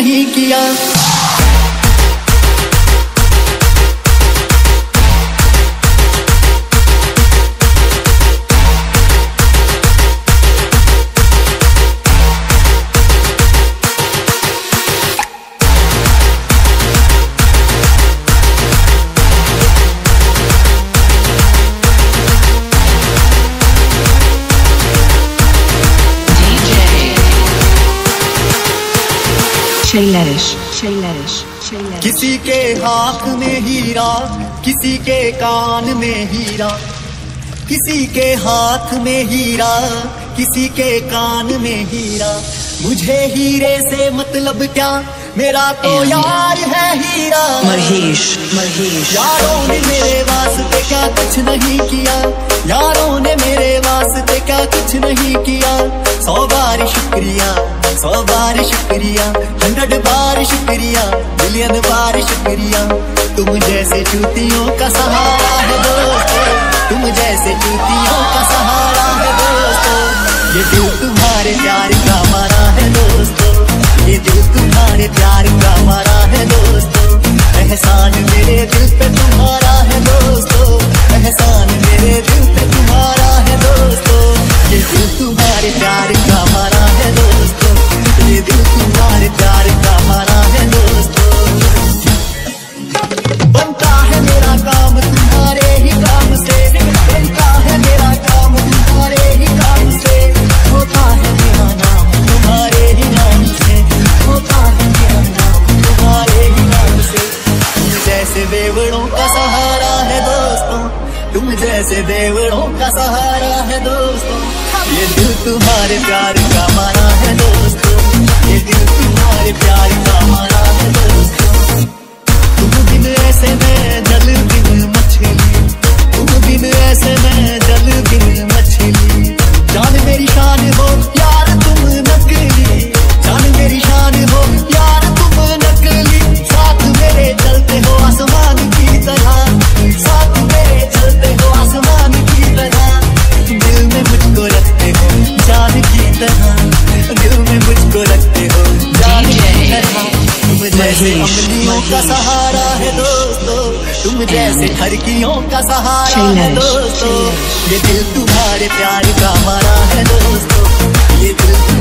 नहीं किया। किसी के हाथ में हीरा, किसी के कान में हीरा, किसी के हाथ में हीरा, किसी के कान में हीरा। मुझे हीरे से मतलब क्या, मेरा तो यार है हीरा। महेश यारों ने मेरे वास्ते क्या कुछ नहीं किया, यारों ने मेरे वास्ते क्या कुछ नहीं किया। 100 बार शुक्रिया, 100 बार शुक्रिया, 100 बार शुक्रिया, मिलियन बार शुक्रिया। तुम जैसे चूतियों का सहारा है दोस्तों, तुम जैसे चूतियों का सहारा है दोस्तों। ये दिल तुम्हारे प्यार का मारा है दोस्तों, ये दिल तुम्हारे प्यार का मारा है दोस्तों। एहसान मेरे दिल पे तुम्हारा है दोस्तों, एहसान मेरे दिल पे तुम्हारा है दोस्तों। ये दिल तुम्हारे प्यार का मारा है दोस्तों, ये दिल तुम्हारे प्यार का मारा है दोस्तों। बनता है मेरा काम तुम्हारे ही काम से, बनता है मेरा काम तुम्हारे ही काम से। होता है मेरा नाम तुम्हारे ही नाम से, होता है मेरा नाम तुम्हारे ही नाम से। तुम जैसे देवड़ों का सहारा है दोस्तों, तुम जैसे देवड़ों का सहारा है दोस्तों। ये दिल तुम्हारे प्यार का मारा है दोस्तों, ये दिल तुम्हारे प्यार का मारा है दोस्तों। तुम बिन ऐसे में जल बिन मछली, तुम बिन ऐसे में जल बिन मछली। जान मेरी शान हो यार तुम नकली, जान मेरी शान हो यार तुम नकली। साथ मेरे चलते हो आसमान की तरह, साथ मेरे चलते हो आसमान की तरह। दिल में मुझको रखते हो जान की तरह, दिल में मुझको रखते हो जान की तरह। तुम जैसे अम्लियों का सहारा है दोस्तों, तुम जैसे ठरकियों का सहारा है दोस्तों। ये दिल तुम्हारे प्यार का मारा है दोस्तों, ये दिल